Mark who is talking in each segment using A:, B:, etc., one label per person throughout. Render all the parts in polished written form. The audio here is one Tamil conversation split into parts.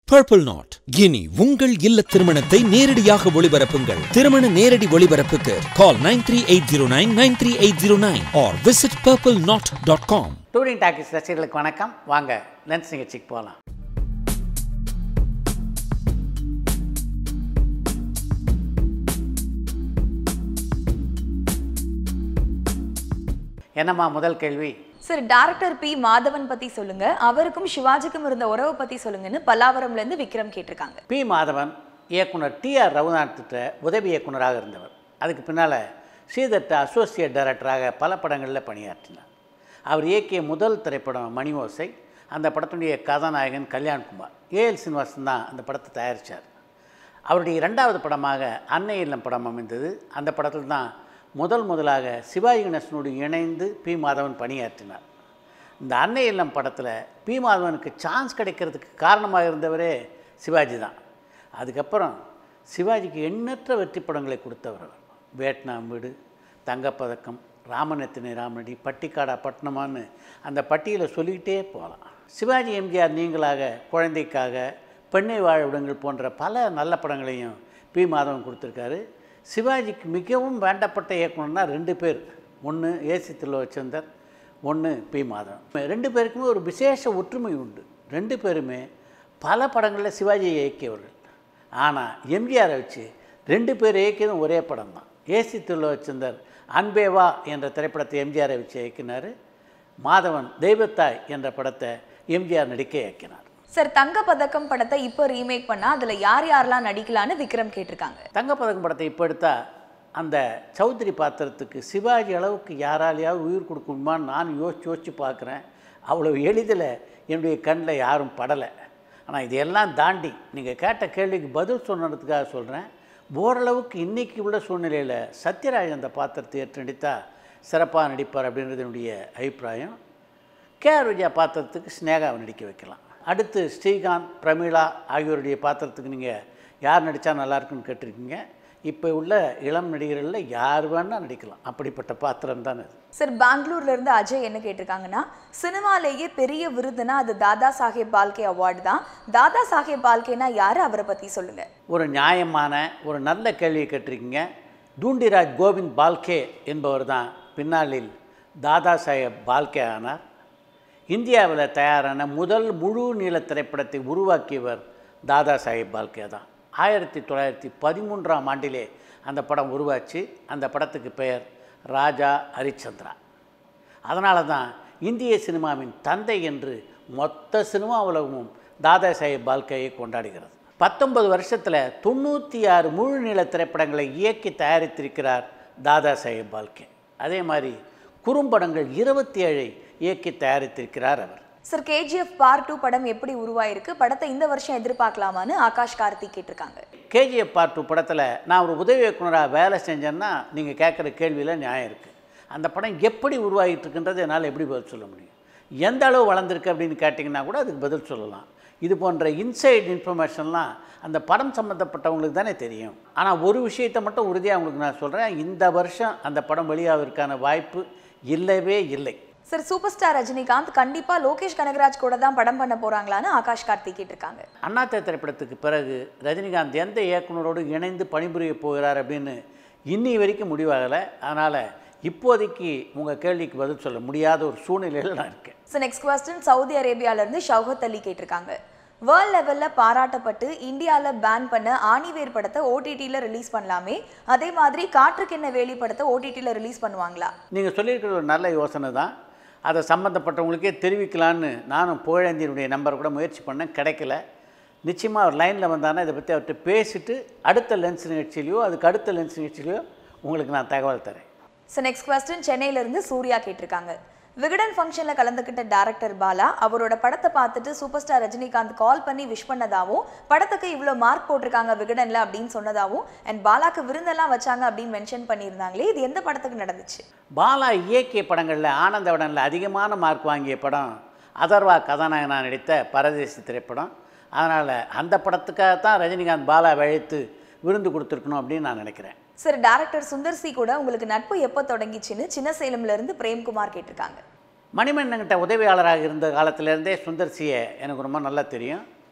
A: Purple Knot. இனி உங்கள் இல்ல திருமணத்தை நேரடியாக ஒளிபரப்புங்கள். திருமண நேரடி ஒளிபரப்புக்கு call 9380993809 or visit purpleknot.com.
B: Touring Talkies ரசிகர்களுக்கு வணக்கம். வாங்க லென்ஸ் நிகழ்ச்சிக்கு போகலாம். என்னம்மா முதல் கேள்வி?
C: சார், டைரக்டர் பி மாதவன் பத்தி சொல்லுங்க, அவருக்கும் சிவாஜிக்கும் இருந்த உறவு பத்தி சொல்லுங்கன்னு பல்லாவரம்ல இருந்து விக்ரம் கேட்டிருக்காங்க.
B: பி மாதவன் இயக்குனர் டி.ஆர். ரகுநாத் உதவி இயக்குனராக இருந்தவர். அதுக்கு பின்னால் ஸ்ரீதர்ட்ட அசோசியேட் டைரக்டராக பல படங்களில் பணியாற்றினார். அவர் இயக்கிய முதல் திரைப்படம் மணி ஓசை. அந்த படத்துடைய கதாநாயகன் கல்யாண்குமார். ஏஎல் சீனிவாசன் தான் அந்த படத்தை தயாரித்தார். அவருடைய இரண்டாவது படமாக அன்னை இல்லம் படம் அமைந்தது. அந்த படத்தில் தான் முதலாக சிவாஜி கணேசனோடு இணைந்து பி மாதவன் பணியாற்றினார். இந்த அன்னை இல்லம் படத்தில் பி மாதவனுக்கு சான்ஸ் கிடைக்கிறதுக்கு காரணமாக இருந்தவரே சிவாஜி தான். அதுக்கப்புறம் சிவாஜிக்கு எண்ணற்ற வெற்றி படங்களை கொடுத்தவர். வியட்நாம் வீடு, தங்கப்பதக்கம், ராமநத்தினை ராமனடி, பட்டிக்காடா பட்டணமான்னு அந்த பட்டியலை சொல்லிக்கிட்டே போகலாம். சிவாஜி எம்ஜிஆர் நீங்களாக, குழந்தைக்காக, பெண்ணை வாழ விடுங்கள் போன்ற பல நல்ல படங்களையும் பி மாதவன் கொடுத்துருக்காரு. சிவாஜிக்கு மிகவும் வேண்டப்பட்ட இயக்குனர்னா ரெண்டு பேர். ஒன்று ஏசி தில்லோச்சந்தர், ஒன்று பி மாதவன். ரெண்டு பேருக்குமே ஒரு விசேஷ ஒற்றுமை உண்டு. ரெண்டு பேருமே பல படங்களில் சிவாஜியை இயக்கியவர்கள். ஆனால் எம்ஜிஆரை வச்சு ரெண்டு பேர் இயக்கியதும் ஒரே படம் தான். ஏசி தில்லோச்சந்தர் அன்பேவா என்ற திரைப்படத்தை எம்ஜிஆரை வச்சு இயக்கினார். மாதவன் தெய்வத்தாய் என்ற படத்தை எம்ஜிஆர் நடிக்க இயக்கினார்.
C: சார், தங்கப்பதக்கம் படத்தை இப்போ ரீமேக் பண்ணா அதில் யாரெல்லாம் நடிக்கலான்னு விக்ரம் கேட்டிருக்காங்க.
B: தங்கப்பதக்கம் படத்தை இப்போ எடுத்தால் அந்த சௌத்ரி பாத்திரத்துக்கு சிவாஜி அளவுக்கு யாராலையாவது உயிர் கொடுக்கணுமான்னு நான் யோசித்து பார்க்குறேன். அவ்வளோ எளிதில் என்னுடைய கண்ணில் யாரும் படலை. ஆனால் இதையெல்லாம் தாண்டி நீங்கள் கேட்ட கேள்விக்கு பதில் சொன்னதுக்காக சொல்கிறேன். ஓரளவுக்கு இன்றைக்கி உள்ள சூழ்நிலையில் சத்யராஜ் அந்த பாத்திரத்தை ஏற்று நடித்தால் சிறப்பாக நடிப்பார் அப்படின்றது என்னுடைய அபிப்பிராயம். கே.ஆர். விஜயா பாத்திரத்துக்கு ஸ்னேகாவை நடிக்க வைக்கலாம். அடுத்து ஸ்ரீகாந்த், பிரமிளா ஆகியோருடைய பாத்திரத்துக்கு நீங்கள் யார் நடித்தா நல்லாயிருக்குன்னு கேட்டிருக்கீங்க. இப்போ உள்ள இளம் நடிகர்களில் யார் வேணால் நடிக்கலாம். அப்படிப்பட்ட பாத்திரம் தான் அது.
C: சார், பெங்களூர்லேருந்து அஜய் என்ன கேட்டிருக்காங்கன்னா, சினிமாலேயே பெரிய விருதுனா அது தாதா சாஹேப் பால்கே அவார்டு தான். தாதா சாஹேப் பால்கேனா யார், அவரை பற்றி சொல்லுங்கள்.
B: ஒரு நியாயமான ஒரு நல்ல கேள்வியை கேட்டிருக்கீங்க. டூண்டிராஜ் கோவிந்த் பால்கே என்பவர் தான் பின்னாளில் தாதா சாஹேப் பால்கே ஆனார். இந்தியாவில் தயாரான முதல் முழு நீள திரைப்படத்தை உருவாக்கியவர் தாதா சாஹேப் பால்கே தான். 1913ஆம் ஆண்டிலே அந்த படம் உருவாச்சு. அந்த படத்துக்கு பெயர் ராஜா ஹரிச்சந்திரா. அதனால தான் இந்திய சினிமாவின் தந்தை என்று மொத்த சினிமா உலகமும் தாதா சாஹேப் பால்கேயை கொண்டாடுகிறது. 19 வருஷத்தில் 96 முழு நீள திரைப்படங்களை இயக்கி தயாரித்திருக்கிறார் தாதா சாஹேப் பால்கே. அதே மாதிரி குறும்படங்கள் 27 இயக்கி தயாரித்திருக்கிறார் அவர்.
C: சார், KGF பார்ட் 2 படம் எப்படி உருவாயிருக்கு, படத்தை இந்த வருஷம் எதிர்பார்க்கலாமான்னு ஆகாஷ் கார்த்திக் கேட்டிருக்காங்க.
B: KGF பார்ட் 2 படத்தில் நான் ஒரு உதவி இயக்குனராக வேலை செஞ்சேன்னா நீங்கள் கேட்குற கேள்வியில் நியாயம் இருக்குது. அந்த படம் எப்படி உருவாகிட்டு இருக்குன்றது என்னால் எப்படி பதில் சொல்ல முடியும்? எந்த அளவு வளர்ந்துருக்கு அப்படின்னு கேட்டிங்கன்னா கூட அதுக்கு பதில் சொல்லலாம். இது போன்ற இன்சைட் இன்ஃபர்மேஷன்லாம் அந்த படம் சம்மந்தப்பட்டவங்களுக்கு தானே தெரியும். ஆனால் ஒரு விஷயத்தை மட்டும் உறுதியாக உங்களுக்கு நான் சொல்கிறேன், இந்த வருஷம் அந்த படம் வெளியாவதற்கான வாய்ப்பு இல்லவே இல்லை.
C: சார், சூப்பர் ஸ்டார் ரஜினிகாந்த் கண்டிப்பாக லோகேஷ் கனகராஜ் கூட தான் படம் பண்ண போகிறாங்களான்னு ஆகாஷ் கார்த்திக் கேட்டிருக்காங்க.
B: அண்ணாத்த திரைப்படத்துக்கு பிறகு ரஜினிகாந்த் எந்த இயக்குனரோடு இணைந்து பணிபுரிய போகிறார் அப்படின்னு இன்னி வரைக்கும் முடிவாகலை. அதனால் இப்போதைக்கு உங்கள் கேள்விக்கு பதில் சொல்ல முடியாத ஒரு சூழ்நிலையில் நான் இருக்கேன்.
C: ஸோ நெக்ஸ்ட் கொஸ்டின் சவுதி அரேபியாவிலேருந்து ஷவுகத் அலி கேட்டிருக்காங்க. வேர்ல்ட் லெவலில் பாராட்டப்பட்டு இந்தியாவில் பேன் பண்ண ஆணிவேர் படத்தை OTTயில் ரிலீஸ் பண்ணலாமே, அதே மாதிரி காற்றுக்கென்ன வேலி படத்தை OTTயில் ரிலீஸ் பண்ணுவாங்களா? நீங்கள்
B: சொல்லியிருக்கிறது ஒரு நல்ல யோசனை தான். அதை சம்மந்தப்பட்டவங்களுக்கே தெரிவிக்கலான்னு நானும் புகழேந்தியனுடைய நம்பர் கூட முயற்சி பண்ணேன், கிடைக்கல. நிச்சயமாக அவர் லைனில் வந்தானா இதை பற்றி அவர்கிட்ட பேசிட்டு அடுத்த லென்ஸ் நிகழ்ச்சியிலையோ அதுக்கு அடுத்த லென்ஸ் நிகழ்ச்சியிலையோ உங்களுக்கு நான் தகவல் தரேன்.
C: ஸோ நெக்ஸ்ட் கொஸ்டின் சென்னையிலேருந்து சூர்யா கேட்டிருக்காங்க. விகடன் ஃபங்க்ஷனில் கலந்துக்கிட்ட டைரக்டர் பாலா அவரோட படத்தை பார்த்துட்டு சூப்பர் ஸ்டார் ரஜினிகாந்த் கால் பண்ணி விஷ் பண்ணதாகவும், படத்துக்கு இவ்வளோ மார்க் போட்டிருக்காங்க விகடனில் அப்படின்னு சொன்னதாகவும், அண்ட் பாலாக்கு விருந்தெல்லாம் வச்சாங்க அப்படின்னு மென்ஷன் பண்ணியிருந்தாங்களே, இது எந்த படத்துக்கு நடந்துச்சு?
B: பாலா இயக்கிய படங்களில் ஆனந்தவடனில் அதிகமான மார்க் வாங்கிய படம் அதர்வா கதாநாயகனாக நடித்த பரதேசி திரைப்படம். அதனால் அந்த படத்துக்காக தான் ரஜினிகாந்த் பாலா அழைத்து விருந்து கொடுத்துருக்கணும் அப்படின்னு நான் நினைக்கிறேன்.
C: சார், டைரக்டர் சுந்தர் சி கூட உங்களுக்கு நட்பு எப்போ தொடங்கிச்சுன்னு சின்ன சேலம்லேருந்து பிரேம்குமார் கேட்டிருக்காங்க.
B: மணிமன்னன்கிட்ட உதவியாளராக இருந்த காலத்திலேருந்தே சுந்தர் சியை எனக்கு ரொம்ப நல்லா தெரியும்.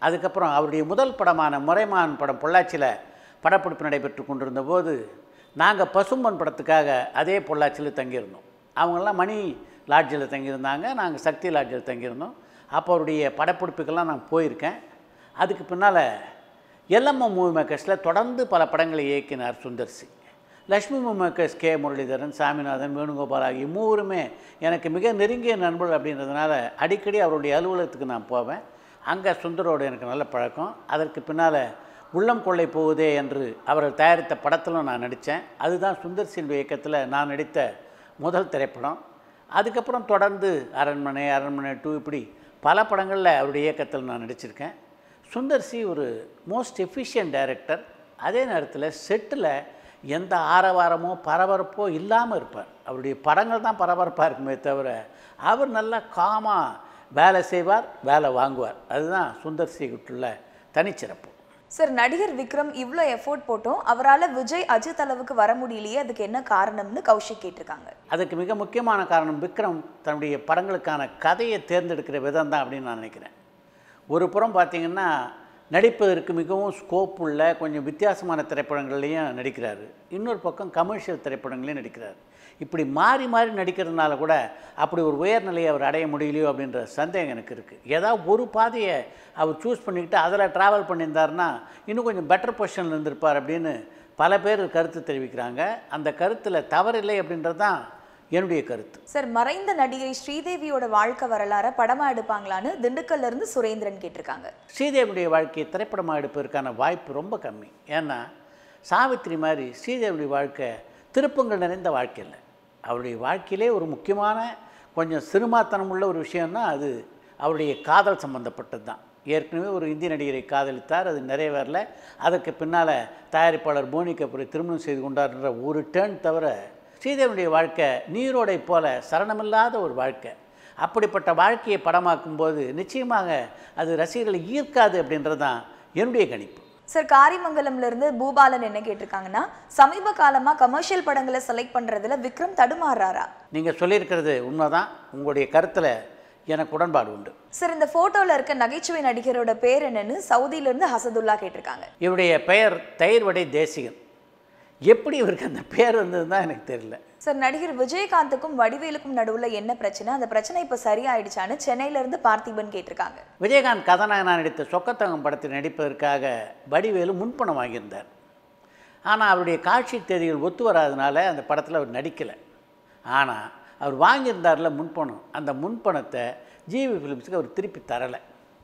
B: அதுக்கப்புறம் அவருடைய முதல் படமான முறைமான் படம் பொள்ளாச்சியில் படப்பிடிப்பு நடைபெற்று கொண்டிருந்த போது நாங்கள் பசும்பொன் படத்துக்காக அதே பொள்ளாச்சியில் தங்கியிருந்தோம். அவங்களாம் மணி லாட்ஜில் தங்கியிருந்தாங்க, நாங்கள் சக்தி லாட்ஜில் தங்கியிருந்தோம். அப்போ அவருடைய படப்பிடிப்புக்கெல்லாம் நான் போயிருக்கேன். அதுக்கு பின்னால் எல்எம்ஓ மூவி மேக்கர்ஸில் தொடர்ந்து பல படங்களை இயக்கினார் Sundar C. Lakshmi movie makers K Muralidharan, Saminathan, Venugopal ஆகிய மூவருமே எனக்கு மிக நெருங்கிய நண்பர்கள் அப்படின்றதுனால அடிக்கடி அவருடைய அலுவலகத்துக்கு நான் போவேன். அங்கே சுந்தரோடு எனக்கு நல்ல பழக்கம். அதற்கு பின்னால் உள்ளம் கொள்ளை போகுதே என்று அவர்கள் தயாரித்த படத்திலும் நான் நடித்தேன். அதுதான் சுந்தர்சியின் இயக்கத்தில் நான் நடித்த முதல் திரைப்படம். அதுக்கப்புறம் தொடர்ந்து அரண்மனை 2 இப்படி பல படங்களில் அவருடைய இயக்கத்தில் நான் நடிச்சிருக்கேன். சுந்தர்சி ஒரு மோஸ்ட் எஃபிஷியன்ட் டைரக்டர். அதே நேரத்தில் செட்டில் எந்த ஆரவாரமோ பரபரப்போ இல்லாமல் இருப்பார். அவருடைய படங்கள் தான் பரபரப்பாக இருக்குமே தவிர அவர் நல்லா காமாக வேலை செய்வார், வேலை வாங்குவார். அதுதான் சுந்தர்சி கிட்டுள்ள தனிச்சிறப்பு.
C: சார், நடிகர் விக்ரம் இவ்வளோ எஃபோர்ட் போட்டோம், அவரால் விஜய் அஜித் அளவுக்கு வர முடியலையே, அதுக்கு என்ன காரணம்னு கௌஷிக் கேட்டிருக்காங்க.
B: அதுக்கு மிக முக்கியமான காரணம் விக்ரம் தன்னுடைய படங்களுக்கான கதையை தேர்ந்தெடுக்கிற விதம் தான் அப்படின்னு நான் நினைக்கிறேன். ஒரு புறம் பார்த்திங்கன்னா நடிப்பதற்கு மிகவும் ஸ்கோப் உள்ள கொஞ்சம் வித்தியாசமான திரைப்படங்கள்லேயும் நடிக்கிறாரு, இன்னொரு பக்கம் கமர்ஷியல் திரைப்படங்களையும் நடிக்கிறார். இப்படி மாறி மாறி நடிக்கிறதுனால கூட அப்படி ஒரு உயர்நிலையை அவர் அடைய முடியலையோ அப்படின்ற சந்தேகம் எனக்கு இருக்குது. ஏதாவது ஒரு பாதையை அவர் சூஸ் பண்ணிக்கிட்டு அதில் ட்ராவல் பண்ணியிருந்தாருன்னா இன்னும் கொஞ்சம் பெட்டர் பொசிஷனில் இருந்திருப்பார் அப்படின்னு பல பேர் கருத்து தெரிவிக்கிறாங்க. அந்த கருத்தில் தவறில்லை அப்படின்றது தான் என்னுடைய கருத்து.
C: சார், மறைந்த நடிகை ஸ்ரீதேவியோட வாழ்க்கை வரலாறை படமாக எடுப்பாங்களான்னு திண்டுக்கல்ல இருந்து சுரேந்திரன் கேட்டிருக்காங்க.
B: ஸ்ரீதேவியுடைய வாழ்க்கையை திரைப்படமாக எடுப்பதற்கான வாய்ப்பு ரொம்ப கம்மி. ஏன்னா சாவித்திரி மாதிரி ஸ்ரீதேவியுடைய வாழ்க்கை திருப்பங்கள் நிறைந்த வாழ்க்கை இல்லை. அவருடைய வாழ்க்கையிலே ஒரு முக்கியமான கொஞ்சம் சிறுமாத்தனம் உள்ள ஒரு விஷயம்னா அது அவருடைய காதல் சம்பந்தப்பட்டது தான். ஏற்கனவே ஒரு இந்திய நடிகரை காதலித்தார், அது நிறைவேறல. அதற்கு பின்னால் தயாரிப்பாளர் போனி கபூரை திருமணம் செய்து கொண்டார்ன்ற ஒரு டேர்ன் தவிர ஸ்ரீதேவியுடைய வாழ்க்கை நீரோடை போல சரணமில்லாத ஒரு வாழ்க்கை. அப்படிப்பட்ட வாழ்க்கையை படமாக்கும்போது நிச்சயமாக அது ரசிகர்களை ஈர்க்காது அப்படின்றது தான் என்னுடைய கணிப்பு.
C: சார், காரிமங்கலம்ல இருந்து பூபாலன் என்ன கேட்டிருக்காங்கன்னா, சமீப காலமாக கமர்ஷியல் படங்களை செலக்ட் பண்ணுறதுல விக்ரம் தடுமாறுறாரா?
B: நீங்கள் சொல்லியிருக்கிறது உண்மைதான். உங்களுடைய கருத்தில் எனக்கு உடன்பாடு உண்டு.
C: சார், இந்த ஃபோட்டோவில் இருக்க நகைச்சுவை நடிகரோட பேர் என்னன்னு சவுதியிலேருந்து ஹசதுல்லா கேட்டிருக்காங்க.
B: இவருடைய பெயர் தயிர்வடை தேசிகன். எப்படி இவருக்கு அந்த பேர் வந்தது தான் எனக்கு தெரியல.
C: சார், நடிகர் விஜயகாந்துக்கும் வடிவேலுக்கும் நடுவில் என்ன பிரச்சனை, அந்த பிரச்சனை இப்போ சரியாயிடுச்சான்னு சென்னையிலேருந்து பார்த்திபன் கேட்டிருக்காங்க.
B: விஜயகாந்த் கதாநாயகனாக நடித்த சொக்கத்தங்கம் படத்தில் நடிப்பதற்காக வடிவேலு முன்பணம் வாங்கியிருந்தார். ஆனால் அவருடைய காட்சி தேதிகள் ஒத்து வராதனால அந்த படத்தில் அவர் நடிக்கலை. ஆனால் அவர் வாங்கியிருந்தார்ல முன்பணம், அந்த முன்பணத்தை ஜிவி ஃபிலிம்ஸுக்கு அவர் திருப்பி தரலை.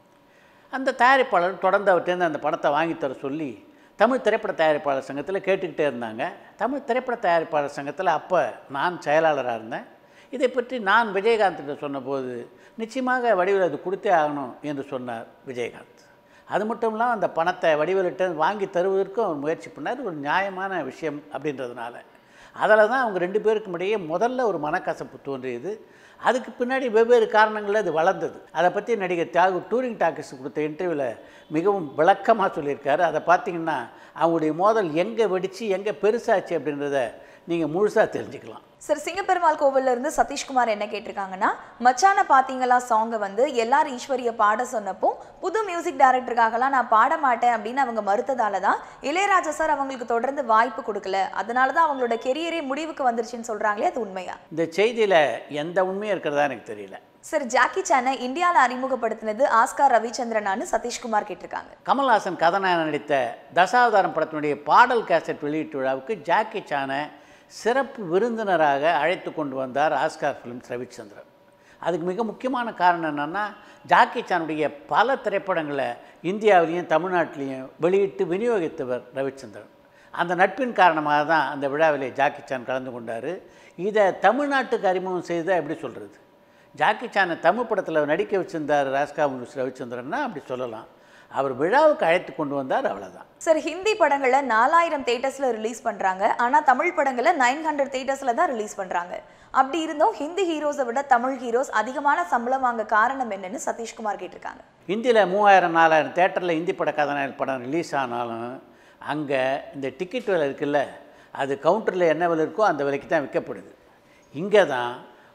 B: அந்த தயாரிப்பாளர் தொடர்ந்து அவர்கிட்ட அந்த படத்தை வாங்கித்தர சொல்லி தமிழ் திரைப்பட தயாரிப்பாளர் சங்கத்தில் கேட்டுக்கிட்டே இருந்தாங்க. தமிழ் திரைப்பட தயாரிப்பாளர் சங்கத்தில் அப்போ நான் செயலாளராக இருந்தேன். இதை பற்றி நான் விஜயகாந்த்கிட்ட சொன்னபோது நிச்சயமாக வடிவேலு அது கொடுத்தே ஆகணும் என்று சொன்னார் விஜயகாந்த். அது மட்டும் இல்லாமல் அந்த பணத்தை வடிவேலுகிட்ட வாங்கி தருவதற்கும் அவர் முயற்சி பண்ணார். ஒரு நியாயமான விஷயம் அப்படின்றதுனால அதில் தான் அவங்க 2 பேருக்கும் இடையே முதல்ல ஒரு மனக்கசப்பு தோன்றியது. அதுக்கு பின்னாடி வெவ்வேறு காரணங்களில் அது வளர்ந்தது. அதை பற்றி நடிகர் தியாகு டூரிங் டாக்கீஸ் கொடுத்த இன்டர்வியூவில் மிகவும் விளக்கமாக சொல்லியிருக்காரு. அதை பார்த்திங்கன்னா அவங்களுடைய மோதல் எங்கே வெடித்து எங்கே பெருசாச்சு அப்படின்றத நீங்கள் முழுசாக தெரிஞ்சுக்கலாம்.
C: சார், சிங்கப்பெருமாள் கோவில்ல இருந்து சதீஷ்குமார் என்ன கேட்டிருக்காங்கன்னா, மச்சான பார்த்தீங்களா சாங்கை வந்து எல்லாரும் ஈஸ்வரிய பாட சொன்னப்போ புது மியூசிக் டைரக்டருக்காகலாம் நான் பாட மாட்டேன் அப்படின்னு அவங்க மறுத்ததால தான் இளையராஜா சார் அவங்களுக்கு தொடர்ந்து வாய்ப்பு கொடுக்கல, அதனால தான் அவங்களோட கெரியரே முடிவுக்கு வந்துருச்சுன்னு சொல்கிறாங்களே, அது உண்மையா?
B: இந்த செய்தியில் எந்த உண்மையும் இருக்கிறதா எனக்கு தெரியல.
C: சார், ஜாக்கி சானை இந்தியாவில் அறிமுகப்படுத்தினது ஆஸ்கார் ரவிச்சந்திரனானு சதீஷ்குமார் கேட்டிருக்காங்க.
B: கமல்ஹாசன் கதாநாயகன் நடித்த தசாவதாரம் படத்தினுடைய பாடல் கேசட் வெளியீட்டு விழாவுக்கு ஜாக்கி சானை சிறப்பு விருந்தினராக அழைத்து கொண்டு வந்தார் ஆஸ்கார் ஃபிலிம்ஸ் ரவிச்சந்திரன். அதுக்கு மிக முக்கியமான காரணம் என்னென்னா, ஜாக்கி சானுடைய பல திரைப்படங்களை இந்தியாவிலையும் தமிழ்நாட்டிலையும் வெளியிட்டு விநியோகித்தவர் ரவிச்சந்திரன். அந்த நட்பின் காரணமாக தான் அந்த விழாவிலே ஜாக்கி சான் கலந்து கொண்டார். இதை தமிழ்நாட்டுக்கு அறிமுகம் செய்த எப்படி சொல்கிறது? ஜாக்கி சானை தமிழ் படத்தில் நடிக்க வச்சிருந்தார் ஆஸ்கார் ரவிச்சந்திரன்னா அப்படி சொல்லலாம். அவர் விழாவுக்கு அழைத்து கொண்டு வந்தார், அவ்வளோதான்.
C: சார், ஹிந்தி படங்களை 4000 தேட்டர்ஸில் ரிலீஸ் பண்ணுறாங்க, ஆனால் தமிழ் படங்களை 900 தேட்டர்ஸில் தான் ரிலீஸ் பண்ணுறாங்க. அப்படி இருந்தும் ஹிந்தி ஹீரோஸை விட தமிழ் ஹீரோஸ் அதிகமான சம்பளம் வாங்க காரணம் என்னன்னு சதீஷ்குமார் கேட்டிருக்காங்க.
B: ஹிந்தியில் 3000-4000 தேட்டரில் ஹிந்தி பட கதாநாயகன் படம் ரிலீஸ் ஆனாலும் அங்கே இந்த டிக்கெட் விலை இருக்குல்ல, அது கவுண்டரில் என்ன விலை இருக்கோ அந்த விலைக்கு தான் விற்கப்படுது. இங்கே தான்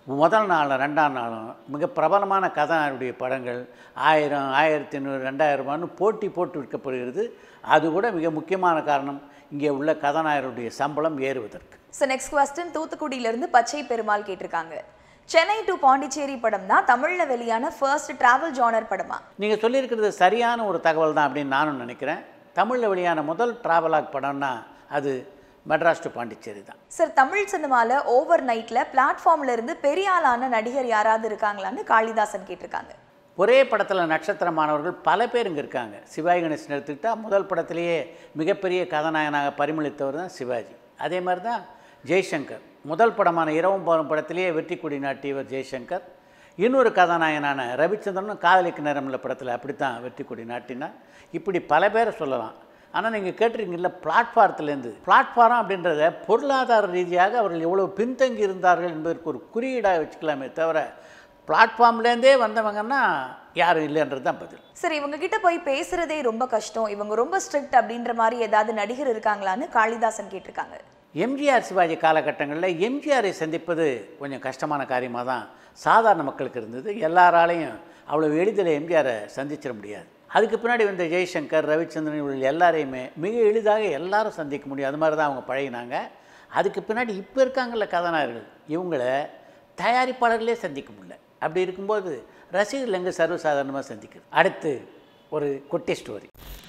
B: முதல் நாள் 2ஆம் நாளும் மிக பிரபலமான கதாநாயகனுடைய படங்கள் 1000, 1500, 2000 போட்டி போட்டு விற்கப்படுகிறது. அது கூட மிக முக்கியமான காரணம் இங்கே உள்ள கதாநாயகருடைய சம்பளம் ஏறுவதற்கு.
C: ஸோ நெக்ஸ்ட் குவெஸ்டின் தூத்துக்குடியிலிருந்து பச்சை பெருமாள் கேட்டிருக்காங்க. சென்னை டு பாண்டிச்சேரி படம் தான் தமிழில் வெளியான ஃபர்ஸ்ட் டிராவல் ஜானர் படமா?
B: நீங்கள் சொல்லியிருக்கிறது சரியான ஒரு தகவல் தான் அப்படின்னு நானும் நினைக்கிறேன். தமிழில் வெளியான முதல் டிராவலாக் படம்னா அது மெட்ராஸ் டு பாண்டிச்சேரி தான்.
C: சார், தமிழ் சினிமாவில் ஓவர் நைட்டில் பிளாட்ஃபார்மில் இருந்து பெரிய ஆளான நடிகர் யாராவது இருக்காங்களான்னு காளிதாசன் கேட்டிருக்காங்க.
B: ஒரே படத்தில் நட்சத்திரமானவர்கள் பல பேர் இங்கே இருக்காங்க. சிவாஜி கணேசன் எடுத்துக்கிட்டால் முதல் படத்திலேயே மிகப்பெரிய கதாநாயகனாக பரிமளித்தவர் தான் சிவாஜி. அதே மாதிரி தான் ஜெய்சங்கர். முதல் படமான இரவும் பகலும் படத்திலேயே வெற்றி கொடி நாட்டியவர் ஜெய்சங்கர். இன்னொரு கதாநாயகனான ரவிச்சந்திரனும் காதலிக்கு நேரமில்ல படத்தில் அப்படித்தான் வெற்றி கொடி நாட்டினார். இப்படி பல பேரை சொல்லலாம். ஆனால் நீங்கள் கேட்டிருக்கீங்கள பிளாட்ஃபாரத்துலேருந்து. பிளாட்ஃபாரம் அப்படின்றத பொருளாதார ரீதியாக அவர்கள் எவ்வளோ பின்தங்கி இருந்தார்கள் என்பதற்கு ஒரு குறியீடாக வச்சுக்கலாமே தவிர பிளாட்ஃபார்ம்லேருந்தே வந்தவங்கன்னா யாரும் இல்லைன்றது தான் பதில்.
C: சரி, இவங்க கிட்ட போய் பேசுகிறதே ரொம்ப கஷ்டம், இவங்க ரொம்ப ஸ்ட்ரிக்ட் அப்படின்ற மாதிரி ஏதாவது நடிகர் இருக்காங்களான்னு காளிதாசன் கேட்டிருக்காங்க.
B: எம்ஜிஆர் சிவாஜி காலகட்டங்களில் எம்ஜிஆரை சந்திப்பது கொஞ்சம் கஷ்டமான காரியமாக தான் சாதாரண மக்களுக்கு இருந்தது. எல்லாராலையும் அவ்வளோ எளிதில் எம்ஜிஆரை சந்திச்சிட முடியாது. அதுக்கு பின்னாடி வந்த ஜெய்சங்கர், ரவிச்சந்திரன் இவர்கள் எல்லாரையுமே மிக எளிதாக எல்லாரும் சந்திக்க முடியும். அது மாதிரி தான் அவங்க பழகினாங்க. அதுக்கு பின்னாடி இப்போ இருக்காங்கள்ல கதாநாயகர்கள், இவங்கள தயாரிப்பாளர்களே சந்திக்க முடியல. அப்படி இருக்கும்போது ரசிகர்கள் எங்கே சர்வசாதாரணமாக சந்திக்குது. அடுத்து ஒரு குட்டி ஸ்டோரி.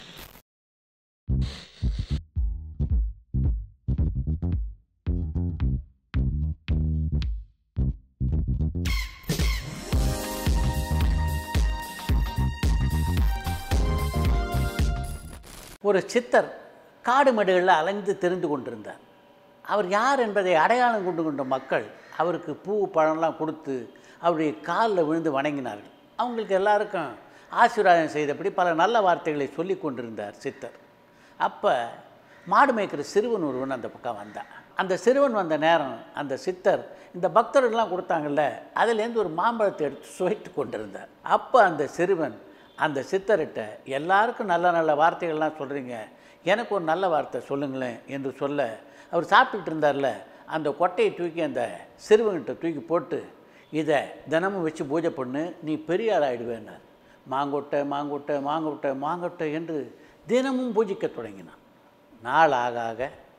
B: ஒரு சித்தர் காடு மேடுகளில் அலைந்து தெரிந்து கொண்டிருந்தார். அவர் யார் என்பதை அடையாளம் கொண்டு கொண்ட மக்கள் அவருக்கு பூ பழம்லாம் கொடுத்து அவருடைய காலில் விழுந்து வணங்கினார்கள். அவங்களுக்கு எல்லாருக்கும் ஆசீர்வாதம் செய்தபடி பல நல்ல வார்த்தைகளை சொல்லி கொண்டிருந்தார் சித்தர். அப்போ மாடு மேய்க்கிற சிறுவன் ஒருவன் அந்த பக்கம் வந்தான். அந்த சிறுவன் வந்த நேரம் அந்த சித்தர் இந்த பக்தர்கள்லாம் கொடுத்தாங்கல்ல, அதுலேருந்து ஒரு மாம்பழத்தை எடுத்து சுவைத்து கொண்டிருந்தார். அப்போ அந்த சிறுவன் அந்த சித்தர்கிட்ட, எல்லாருக்கும் நல்ல நல்ல வார்த்தைகள்லாம் சொல்கிறீங்க, எனக்கு ஒரு நல்ல வார்த்தை சொல்லுங்களேன் என்று சொல்ல, அவர் சாப்பிட்டுட்டு இருந்தார்ல, அந்த கொட்டையை தூக்கி அந்த சிறுவன்கிட்ட தூக்கி போட்டு, இதை தினமும் வச்சு பூஜை பண்ணு, நீ பெரிய ஆளாயிடுவேன்னார். மாங்கொட்டை மாங்கொட்டை மாங்கொட்டை மாங்கொட்டை என்று தினமும் பூஜிக்க தொடங்கினான். நாள் ஆக ஆக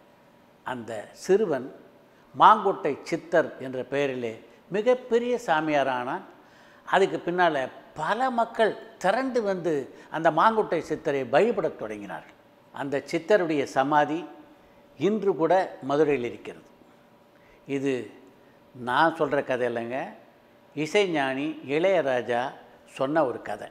B: அந்த சிறுவன் மாங்கொட்டை சித்தர் என்ற பெயரிலே மிகப்பெரிய சாமியாரானான். அதுக்கு பின்னால் பல மக்கள் திரண்டு வந்து அந்த மாங்கொட்டை சித்தரை வழிபடத் தொடங்கினார்கள். அந்த சித்தருடைய சமாதி இன்று கூட மதுரையில் இருக்கிறது. இது நான் சொல்கிற கதை இல்லைங்க, இசைஞானி இளையராஜா சொன்ன ஒரு கதை.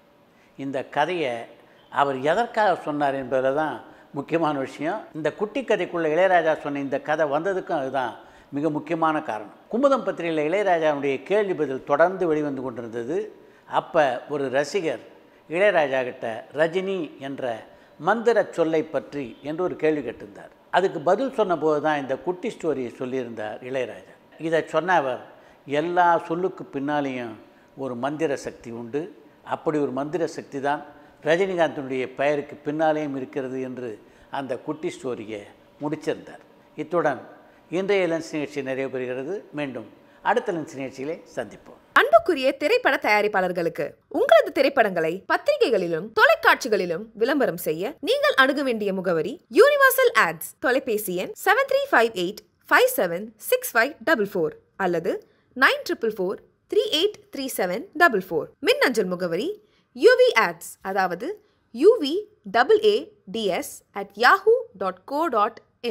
B: இந்த கதையை அவர் எதற்காக சொன்னார் என்பதில் தான் முக்கியமான விஷயம். இந்த குட்டி கதைக்குள்ளே இளையராஜா சொன்ன இந்த கதை வந்ததுக்கும் அதுதான் மிக முக்கியமான காரணம். குமுதம் பத்திரிகையில் இளையராஜாவுடைய கேள்வி பதில் தொடர்ந்து வெளிவந்து கொண்டிருந்தது. அப்போ ஒரு ரசிகர் இளையராஜா கிட்ட ரஜினி என்ற மந்திர சொல்லை பற்றி என்று ஒரு கேள்வி கேட்டிருந்தார். அதுக்கு பதில் சொன்ன போது தான் இந்த குட்டி ஸ்டோரியை சொல்லியிருந்தார் இளையராஜா. இதை சொன்ன அவர், எல்லா சொல்லுக்கு பின்னாலேயும் ஒரு மந்திர சக்தி உண்டு, அப்படி ஒரு மந்திர சக்தி தான் ரஜினிகாந்தினுடைய பெயருக்கு பின்னாலேயும் இருக்கிறது என்று அந்த குட்டி ஸ்டோரியை முடிச்சிருந்தார். இத்துடன் இன்றைய லென்ஸ் நிகழ்ச்சி நிறைவு பெறுகிறது. மீண்டும் அடுத்த லென்ஸ் நிகழ்ச்சியிலே சந்திப்போம்.
D: அன்புக்குரிய திரைப்பட தயாரிப்பாளர்களுக்கு உங்களது திரைப்படங்களை பத்திரிகைகளிலும் தொலைக்காட்சிகளிலும் விளம்பரம் செய்ய நீங்கள் அணுக வேண்டிய முகவரி யூனிவர்சல் ஆட்ஸ். தொலைபேசி எண் 7358576544 அல்லது 9444383744. மின்னஞ்சல் முகவரி uvads, அதாவது uvads@yahoo.co.in.